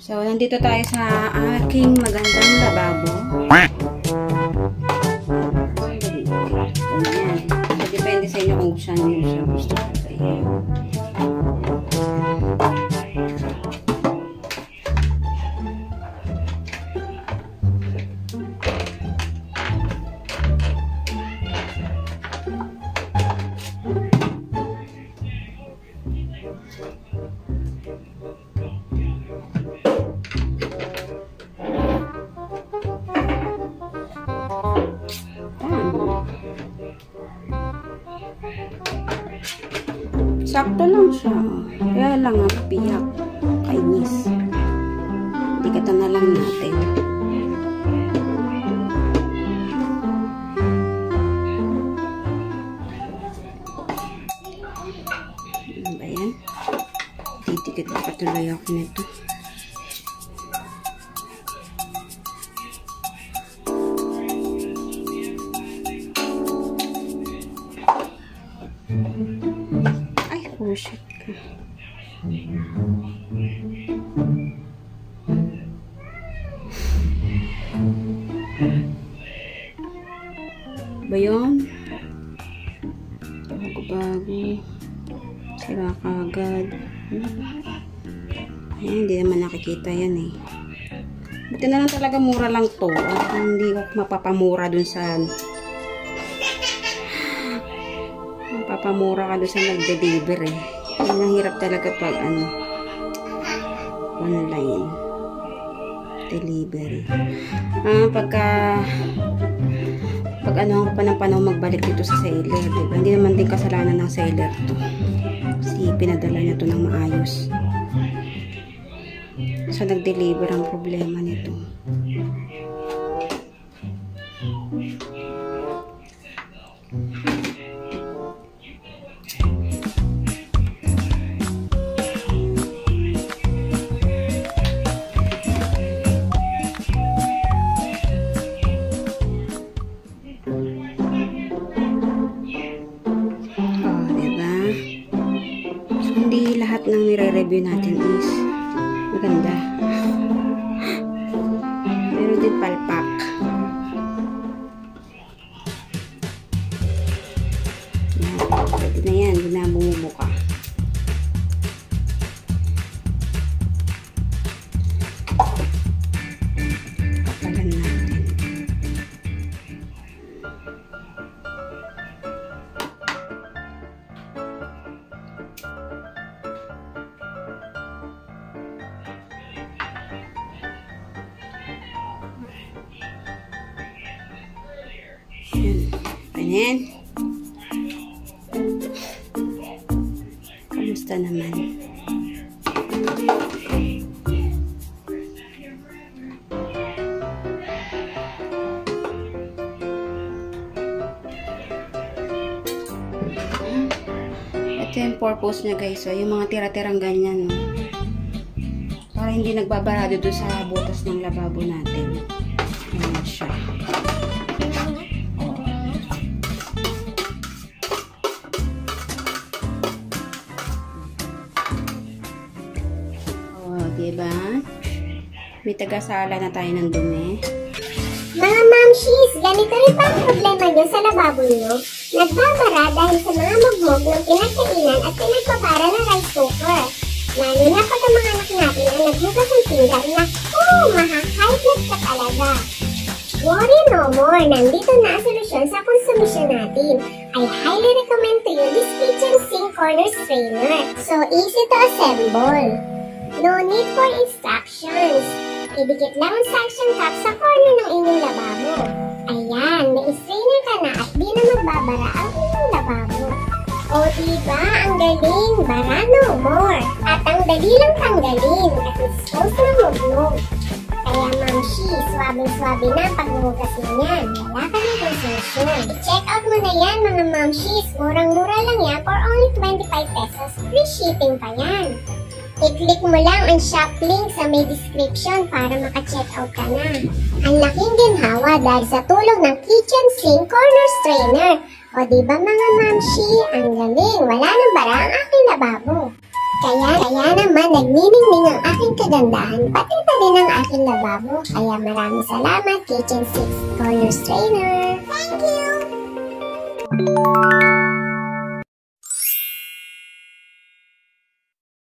So, nandito tayo sa aking magandang lababo. Ayan. So, depende sa inyo kung saan nyo siya gusto ko sa inyo. Sakto lang siya. Kaya lang ang piyak. Kainis. Dikatan na lang natin. Ano ba yan? Didikit pa patuloy ako nito. Shit ka. Ba yun? Bago-bago. Sira kagad. Ayan, hindi naman nakikita yan eh. Buti na lang talaga mura lang to. At hindi ko mapapamura dun sa mapapamura ka doon sa nag-deliver eh. Ang hirap talaga pag online delivery. Pag ano ako pa ng panahon magbalik dito sa seller, diba? Hindi naman din kasalanan ng seller to. Kasi pinadala niya to ng maayos. So nag-deliver ang problema nito. Hindi lahat ng nire-review natin is maganda. Pero din palpak. Yan. Pwede na yan. Hindi na bumubuka. Kapalan natin. Ayan. Kamusta naman? Ito yung purpose niya guys. So, yung mga tira-tirang ganyan. No? Para hindi nagbabarado doon sa butas ng lababo natin. Ayan siya. Diba? May tagasala na tayo ng dumi. Mga mamshis, ganito rin ba ang problema nyo sa lababo nyo? Nagbabara dahil sa mga mugmog ng pinagkainan at pinagpapara ng rice cooker. Lalo na pag ang mga anak natin ang naghugas ng pinggan na, mahahighness ka talaga. Worry no more, nandito na ang solusyon sa konsumisyon natin. I highly recommend to you this kitchen sink corner strainer. So easy to assemble. No need for instructions. Idikit lang ang suction cup sa corner ng inyong lababo. Ayan, na-strainer ka na at di na magbabara ang inyong lababo. O diba, ang galing, bara no more. At ang dali lang tanggalin at dispose ng mugmog. Kaya mamshi, swabe-swabe na ang paghuhugas mo yan. Wala ka ng konsumisyon. I-check out mo na yan mga mamshis. Murang-mura lang yan for only 25 pesos. Free shipping pa yan. I-click mo lang ang shop link sa may description para maka-check out ka na. Ang laking ginhawa dahil sa tulong ng kitchen sink corner strainer. O diba mga mamshi, ang galing, wala nang bara ang aking lababo. Kaya naman nagniningning ang aking kagandahan, pati na din ang aking lababo. Kaya maraming salamat, Kitchen 6 Colors Trainer. Thank you!